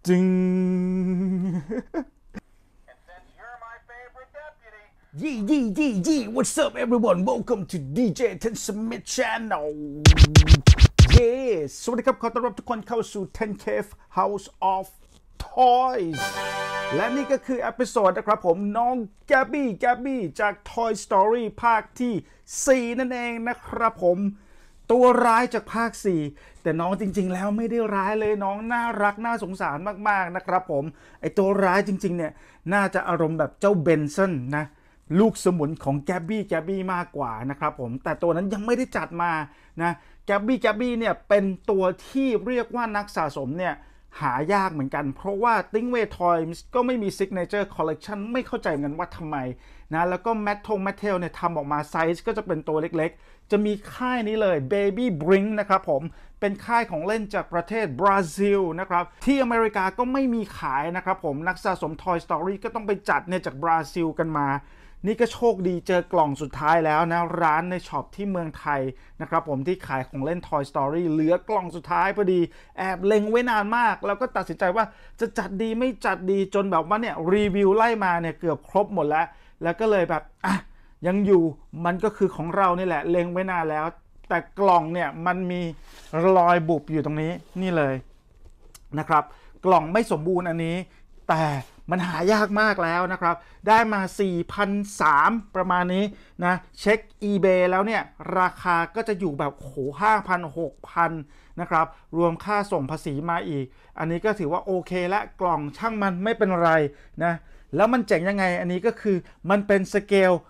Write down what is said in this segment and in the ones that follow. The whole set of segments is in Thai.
จึงยี่ what's up everyone welcome to DJ Ten Smith Channel สวัสดีครับขอต้อนรับทุกคนเข้าสู่ Ten Cave House of Toys และนี่ก็คือเอพิโซดนะครับผมน้องแกบบี้จาก Toy Story ภาคที่4นั่นเองนะครับผมตัวร้ายจากภาค4แต่น้องจริงๆแล้วไม่ได้ร้ายเลยน้องน่ารักน่าสงสารมากๆนะครับผมไอตัวร้ายจริงๆเนี่ยน่าจะอารมณ์แบบเจ้าเบนซันนะลูกสมุนของแกบบี้มากกว่านะครับผมแต่ตัวนั้นยังไม่ได้จัดมานะแกบบี้เนี่ยเป็นตัวที่เรียกว่านักสะสมเนี่ยหายากเหมือนกันเพราะว่า Stingray Toys ก็ไม่มี Signature Collection ไม่เข้าใจเหมือนกันว่าทำไมนะแล้วก็แมทเทลเนี่ยทำออกมาไซส์ก็จะเป็นตัวเล็กๆจะมีค่ายนี้เลย Baby Brink นะครับผมเป็นค่ายของเล่นจากประเทศบราซิลนะครับที่อเมริกาก็ไม่มีขายนะครับผมนักสะสม Toy Story ก็ต้องไปจัดเนี่ยจากบราซิลกันมานี่ก็โชคดีเจอกล่องสุดท้ายแล้วนะร้านในช็อปที่เมืองไทยนะครับผมที่ขายของเล่น Toy Story เหลือกล่องสุดท้ายพอดีแอบเล็งไว้นานมากแล้วก็ตัดสินใจว่าจะจัดดีไม่จัดดีจนแบบว่าเนี่ยรีวิวไล่มาเนี่ยเกือบครบหมดแล้วก็เลยแบบยังอยู่มันก็คือของเรานี่แหละเล็งไว้นานแล้วแต่กล่องเนี่ยมันมีรอยบุบอยู่ตรงนี้นี่เลยนะครับกล่องไม่สมบูรณ์อันนี้แต่มันหายากมากแล้วนะครับได้มา 4,300 ประมาณนี้นะเช็ค eBay แล้วเนี่ยราคาก็จะอยู่แบบโห 5,000 6,000 นะครับรวมค่าส่งภาษีมาอีกอันนี้ก็ถือว่าโอเคและกล่องช่างมันไม่เป็นไรนะแล้วมันเจ๋งยังไงอันนี้ก็คือมันเป็นสเกล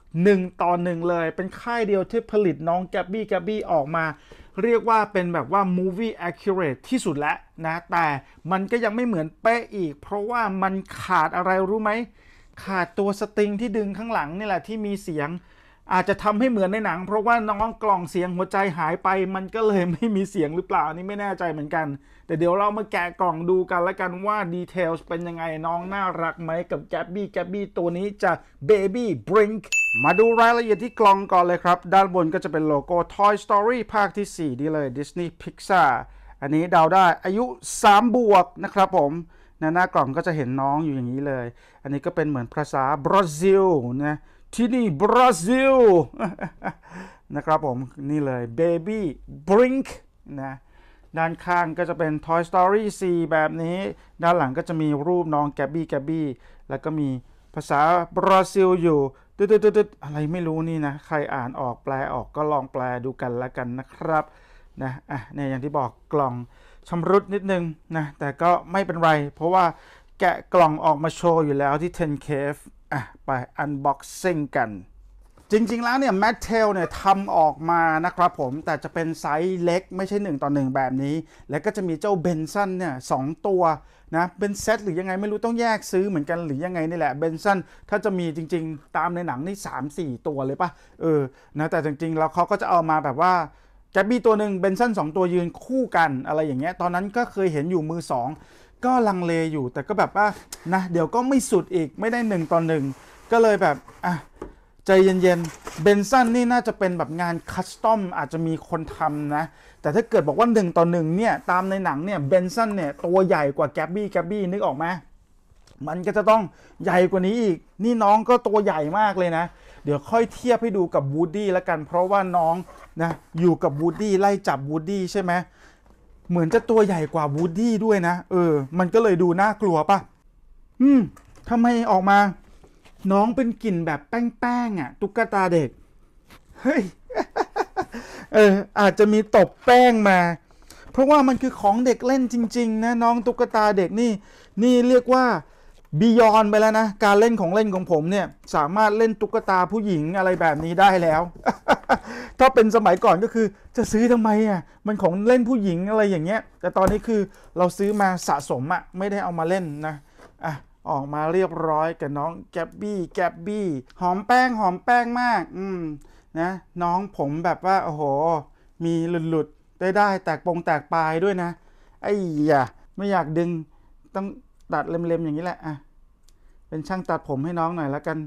1:1เลยเป็นค่ายเดียวที่ผลิตน้องแกบบี้ออกมาเรียกว่าเป็นแบบว่า movie accurate ที่สุดแล้วนะแต่มันก็ยังไม่เหมือนเป๊ะอีกเพราะว่ามันขาดอะไรรู้ไหมขาดตัวสตริงที่ดึงข้างหลังนี่แหละที่มีเสียงอาจจะทำให้เหมือนในหนังเพราะว่าน้องกล่องเสียงหัวใจหายไปมันก็เลยไม่มีเสียงหรือเปล่านี่ไม่แน่ใจเหมือนกันแต่เดี๋ยวเรามาแกะกล่องดูกันแล้วกันว่าดีเทลเป็นยังไงน้องน่ารักไหมกับแกบบี้ตัวนี้จาก Baby Brink มาดูรายละเอียดที่กล่องก่อนเลยครับด้านบนก็จะเป็นโลโก้ Toy Story ภาคที่4นี่เลย Disney Pixar อันนี้เดาได้อายุ3 บวกนะครับผมหน้ากล่องก็จะเห็นน้องอยู่อย่างนี้เลยอันนี้ก็เป็นเหมือนภาษาบราซิลนะที่นี่บราซิล นะครับผมนี่เลย Baby Brink นะด้านข้างก็จะเป็น Toy Story 4 แบบนี้ด้านหลังก็จะมีรูปน้องแกบบี้แล้วก็มีภาษาบราซิลอยู่ตึ๊ดอะไรไม่รู้นี่นะใครอ่านออกแปลออกก็ลองแปลดูกันละกันนะครับนะเนี่ยอย่างที่บอกกล่องชำรุดนิดนึงนะแต่ก็ไม่เป็นไรเพราะว่าแกะกล่องออกมาโชว์อยู่แล้วที่ Ten Cave ไปอันบ็อกซิ่งกันจริงๆแล้วเนี่ยแมทเทลเนี่ยทำออกมานะครับผมแต่จะเป็นไซส์เล็กไม่ใช่1:1แบบนี้แล้วก็จะมีเจ้าเบนซันเนี่ย2ตัวนะเป็นเซตหรือยังไงไม่รู้ต้องแยกซื้อเหมือนกันหรือยังไงนี่แหละเบนซันถ้าจะมีจริงๆตามในหนังนี่ 3-4 ตัวเลยป่ะนะแต่จริงๆแล้วเขาก็จะเอามาแบบว่าแกบบี้ตัวหนึ่งเบนซัน2ตัวยืนคู่กันอะไรอย่างเงี้ยตอนนั้นก็เคยเห็นอยู่มือ2ก็ลังเลอยู่แต่ก็แบบว่านะเดี๋ยวก็ไม่สุดอีกไม่ได้1:1ก็เลยแบบใจเย็นๆเบนซันนี่น่าจะเป็นแบบงานคัสตอมอาจจะมีคนทำนะแต่ถ้าเกิดบอกว่า1:1เนี่ยตามในหนังเนี่ยเบนซันเนี่ยตัวใหญ่กว่าแกบบี้นึกออกไหมมันก็จะต้องใหญ่กว่านี้อีกนี่น้องก็ตัวใหญ่มากเลยนะเดี๋ยวค่อยเทียบให้ดูกับวูดดี้แล้วกันเพราะว่าน้องนะอยู่กับวูดดี้ไล่จับวูดดี้ใช่ไหมเหมือนจะตัวใหญ่กว่าวูดดี้ด้วยนะมันก็เลยดูน่ากลัวป่ะทำไมออกมาน้องเป็นกลิ่นแบบแป้งตุ๊กตาเด็กเฮ้ย อาจจะมีตบแป้งมาเพราะว่ามันคือของเด็กเล่นจริงๆนะน้องตุ๊กตาเด็กนี่เรียกว่าบียอนไปแล้วนะการเล่นของเล่นของผมเนี่ยสามารถเล่นตุ๊กตาผู้หญิงอะไรแบบนี้ได้แล้ว ถ้าเป็นสมัยก่อนก็คือจะซื้อทำไมมันของเล่นผู้หญิงอะไรอย่างเงี้ยแต่ตอนนี้คือเราซื้อมาสะสมไม่ได้เอามาเล่นนะออกมาเรียบร้อยกับน้องแกบบี้หอมแป้งมากนะน้องผมแบบว่าโอ้โหมีหลุดได้แตกปลายด้วยนะไอ้ยะไม่อยากดึงต้องตัดเล็มๆอย่างนี้แหละเป็นช่างตัดผมให้น้องหน่อยแล้วกัน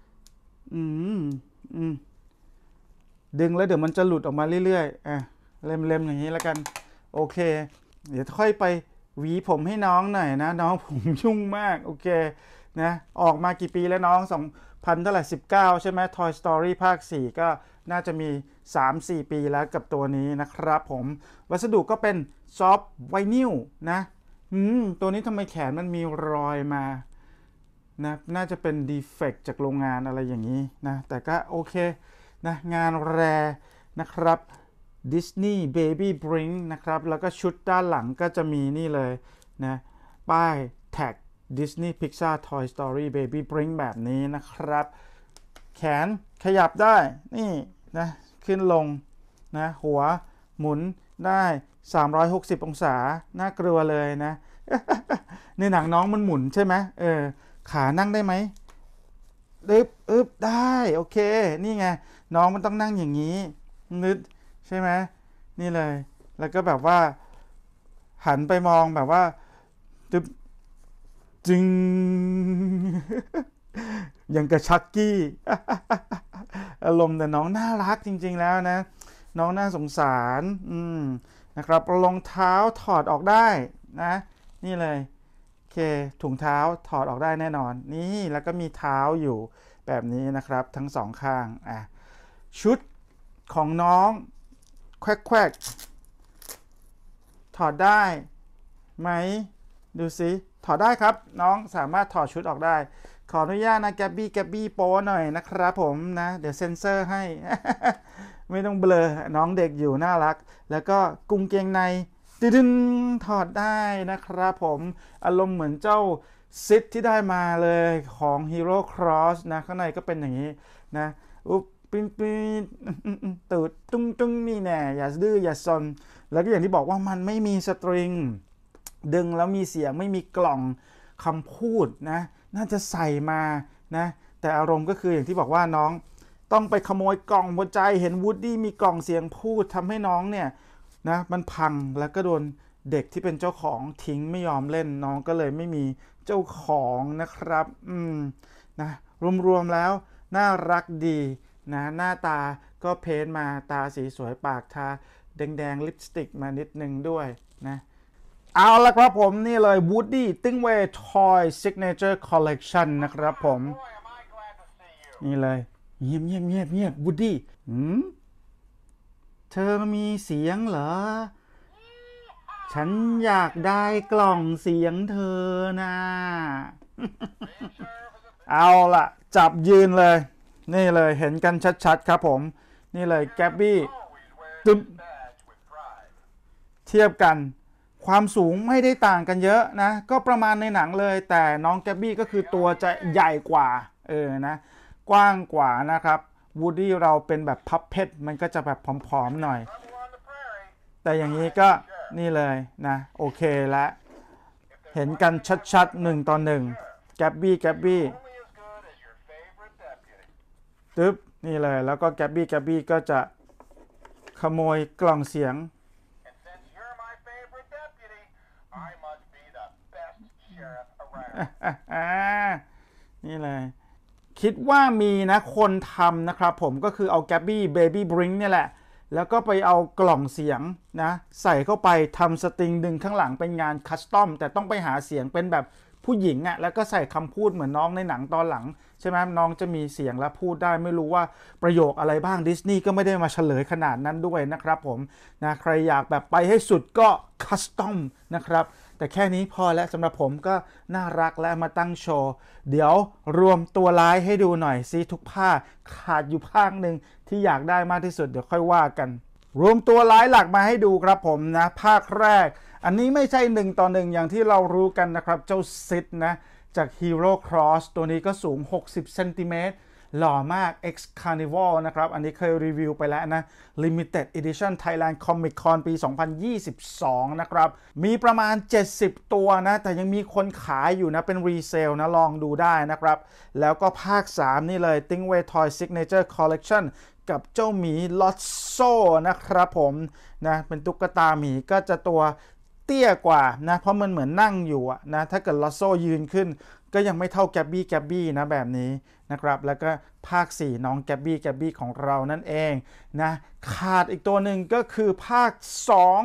ดึงแล้วเดี๋ยวมันจะหลุดออกมาเรื่อยๆเล็มๆอย่างนี้แล้วกันโอเคเดี๋ยวค่อยไปหวีผมให้น้องหน่อยนะน้องผมยุ่งมากโอเคนะออกมากี่ปีแล้วน้อง2019ใช่ไหม Toy Story ภาค4ก็น่าจะมี 3-4 ปีแล้วกับตัวนี้นะครับผมวัสดุก็เป็นซอฟต์ไวนิลนะตัวนี้ทำไมแขนมันมีรอยมานะน่าจะเป็นดีเฟกต์จากโรงงานอะไรอย่างนี้นะแต่ก็โอเคนะงานแรนะครับ Disney Baby Brink นะครับแล้วก็ชุดด้านหลังก็จะมีนี่เลยนะป้ายแท็ก Disney Pixar Toy Story Baby Brink แบบนี้นะครับแขนขยับได้นี่นะขึ้นลงนะหัวหมุนได้360องศาน่ากลัวเลยนะ ในหนังน้องมันหมุนใช่ไหมขานั่งได้ไหมได้โอเคนี่ไงน้องมันต้องนั่งอย่างนี้นึกใช่ไหมนี่เลยแล้วก็แบบว่าหันไปมองแบบว่าจึง อย่างกับชักกี้อารมณ์แต่น้องน่ารักจริงๆแล้วนะน้องน่าสงสารนะครับรองเท้าถอดออกได้นะนี่เลยโอเคถุงเท้าถอดออกได้แน่นอนนี่แล้วก็มีเท้าอยู่แบบนี้นะครับทั้งสองข้างชุดของน้องแควกถอดได้ไหมดูสิถอดได้ครับน้องสามารถถอดชุดออกได้ขออนุญาตนะแกบบี้โป้หน่อยนะครับผมนะเดี๋ยวเซ็นเซอร์ให้ ไม่ต้องเบลอน้องเด็กอยู่น่ารักแล้วก็กุงเกงในดึงถอดได้นะครับผมอารมณ์เหมือนเจ้าซิดที่ได้มาเลยของ Hero Cross นะข้างในก็เป็นอย่างนี้นะปิ้นตูดตุ้งนี่แน่อย่าดื้ออย่าซนแล้วก็อย่างที่บอกว่ามันไม่มีสตริงดึงแล้วมีเสียงไม่มีกล่องคำพูดนะน่าจะใส่มานะแต่อารมณ์ก็คืออย่างที่บอกว่าน้องต้องไปขโมยกล่องหัวใจเห็นวูดดี้มีกล่องเสียงพูดทำให้น้องเนี่ยนะมันพังแล้วก็โดนเด็กที่เป็นเจ้าของทิ้งไม่ยอมเล่นน้องก็เลยไม่มีเจ้าของนะครับนะรวมๆแล้วน่ารักดีนะหน้าตาก็เพ้นมาตาสีสวยปากทาแดงลิปสติกมานิดนึงด้วยนะเอาละครับผมนี่เลย Woody Stingray Toy Signature Collection นะครับผมนี่เลยเงียบ Woody เธอมีเสียงเหรอฉันอยากได้กล่องเสียงเธอนะเอาล่ะจับยืนเลยนี่เลยเห็นกันชัดๆครับผมนี่เลยแกบบี้ตึ๊บเทียบกันความสูงไม่ได้ต่างกันเยอะนะก็ประมาณในหนังเลยแต่น้องแกบบี้ก็คือตัวจะใหญ่กว่านะกว้างกว่านะครับวูดดี้เราเป็นแบบพับเพชรมันก็จะแบบผอมๆหน่อยแต่อย่างนี้ก็นี่เลยนะโอเคแล้วเห็นกันชัดๆ1 ต่อ 1แกบบี้ตึ๊บนี่เลยแล้วก็แกบบี้ก็จะขโมยกล่องเสียงนี่เลยคิดว่ามีนะคนทำนะครับผมก็คือเอาแกบบี้เบบี้บริงค์เนี่ยแหละแล้วก็ไปเอากล่องเสียงนะใส่เข้าไปทำสตริงดึงข้างหลังเป็นงานคัสตอมแต่ต้องไปหาเสียงเป็นแบบผู้หญิงอ่ะแล้วก็ใส่คำพูดเหมือนน้องในหนังตอนหลังใช่ไหมน้องจะมีเสียงและพูดได้ไม่รู้ว่าประโยคอะไรบ้างดิสนีย์ก็ไม่ได้มาเฉลยขนาดนั้นด้วยนะครับผมนะใครอยากแบบไปให้สุดก็คัสตอมนะครับแต่แค่นี้พอแล้วสำหรับผมก็น่ารักและมาตั้งโชว์เดี๋ยวรวมตัวร้ายให้ดูหน่อยซิทุกภาคขาดอยู่ภาคหนึ่งที่อยากได้มากที่สุดเดี๋ยวค่อยว่ากันรวมตัวร้ายหลักมาให้ดูครับผมนะภาคแรกอันนี้ไม่ใช่1 ต่อ 1อย่างที่เรารู้กันนะครับเจ้าซิดนะจาก Hero Cross ตัวนี้ก็สูง60 เซนติเมตรหล่อมาก X Carnival นะครับอันนี้เคยรีวิวไปแล้วนะ Limited Edition Thailand Comic Con ปี 2022 นะครับมีประมาณ70ตัวนะแต่ยังมีคนขายอยู่นะเป็นรีเซลนะลองดูได้นะครับแล้วก็ภาค3นี่เลย Stingray Toy Signature Collection กับเจ้าหมีลอตโซนะครับผมนะเป็นตุ๊กตาหมีก็จะตัวเตี้ยกว่านะเพราะมันเหมือนนั่งอยู่นะถ้าเกิดลอตโซยืนขึ้นก็ยังไม่เท่าแกบบี้นะแบบนี้นะครับแล้วก็ภาค4น้องแกบบี้ของเรานั่นเองนะขาดอีกตัวหนึ่งก็คือภาค2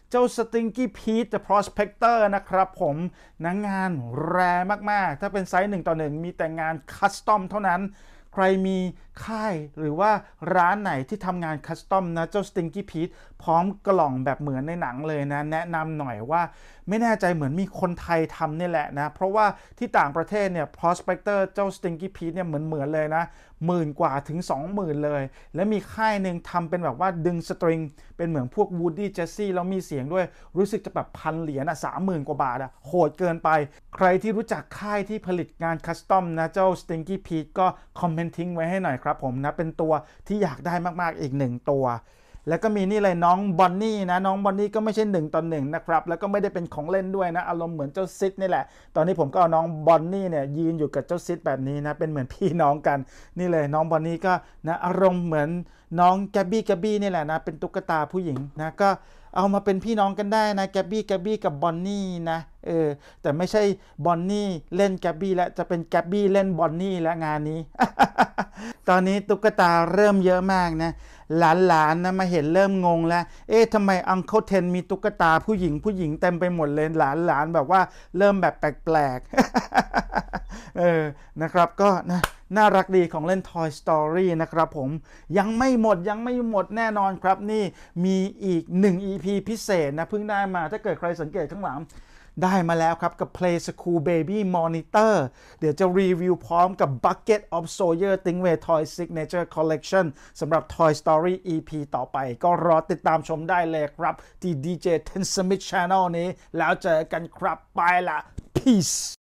เจ้า Stinky Pete The Prospector นะครับผมงานแรงมากๆถ้าเป็นไซส์1:1มีแต่งานคัสตอมเท่านั้นใครมีค่ายหรือว่าร้านไหนที่ทำงานคัสตอมนะเจ้า Stinky Pete พร้อมกล่องแบบเหมือนในหนังเลยนะแนะนำหน่อยว่าไม่แน่ใจเหมือนมีคนไทยทำนี่แหละนะเพราะว่าที่ต่างประเทศเนี่ย Prospector เจ้า Stinky Pete เนี่ยเหมือนเลยนะ10,000 กว่าถึง 20,000 เลยและมีค่ายหนึ่งทำเป็นแบบว่าดึงสตริงเป็นเหมือนพวก Woody Jesse แล้วมีเสียงด้วยรู้สึกจะแบบ1,000 เหรียญ30,000 กว่าบาทโหดเกินไปใครที่รู้จักค่ายที่ผลิตงานคัสตอมนะเจ้า Stinky Pete ก็คอมเมนต์ทิ้งไว้ให้หน่อยครับผมนะเป็นตัวที่อยากได้มากๆอีก1ตัวแล้วก็มีนี่เลยน้องบอนนี่นะน้องบอนนี่ก็ไม่ใช่1:1นะครับแล้วก็ไม่ได้เป็นของเล่นด้วยนะอารมณ์เหมือนเจ้าซิดนี่แหละตอนนี้ผมก็เอาน้องบอนนี่เนี่ยยืนอยู่กับเจ้าซิดแบบนี้นะเป็นเหมือนพี่น้องกันนี่เลยน้องบอนนี่ก็นะอารมณ์เหมือนน้องแกบบี้นี่แหละนะเป็นตุ๊กตาผู้หญิงนะก็เอามาเป็นพี่น้องกันได้นะแกบบี้กับบอนนี่นะแต่ไม่ใช่บอนนี่เล่นแกบบี้แล้วจะเป็นแกบบี้เล่นบอนนี่แล้วงานนี้ ตอนนี้ตุ๊กตาเริ่มเยอะมากนะหลานนะมาเห็นเริ่มงงแล้วทำไมอังเคิลเทนมีตุ๊กตาผู้หญิงเต็มไปหมดเลยหลานแบบว่าเริ่มแบบแปลกๆนะครับก็นะน่ารักดีของเล่น Toy Story นะครับผมยังไม่หมดแน่นอนครับนี่มีอีก1 EP พิเศษนะเพิ่งได้มาถ้าเกิดใครสังเกตข้างหลังได้มาแล้วครับกับ Play School Baby Monitor เดี๋ยวจะรีวิวพร้อมกับ Bucket of Sawyer Stingray Toy Signature Collection สำหรับ Toy Story EP ต่อไปก็รอติดตามชมได้เลยครับที่ DJ Ten Smith Channel นี้แล้วเจอกันครับไปละ Peace